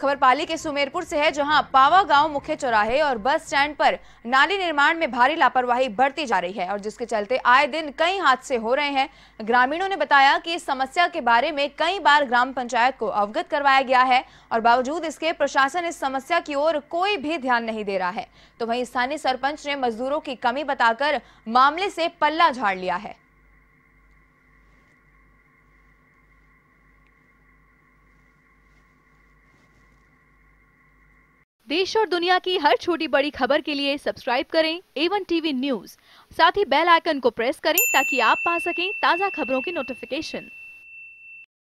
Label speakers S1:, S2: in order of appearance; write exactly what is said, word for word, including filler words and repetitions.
S1: खबर पाली के सुमेरपुर से है, जहां पावा गांव मुख्य चौराहे और बस स्टैंड पर नाली निर्माण में भारी लापरवाही बढ़ती जा रही है और जिसके चलते आए दिन कई हादसे हो रहे हैं। ग्रामीणों ने बताया कि इस समस्या के बारे में कई बार ग्राम पंचायत को अवगत करवाया गया है और बावजूद इसके प्रशासन इस समस्या की ओर कोई भी ध्यान नहीं दे रहा है। तो वहीं स्थानीय सरपंच ने मजदूरों की कमी बताकर मामले से पल्ला झाड़ लिया है।
S2: देश और दुनिया की हर छोटी बड़ी खबर के लिए सब्सक्राइब करें ए वन टीवी न्यूज़। साथ ही बेल आइकन को प्रेस करें ताकि आप पा सकें ताज़ा खबरों की नोटिफिकेशन।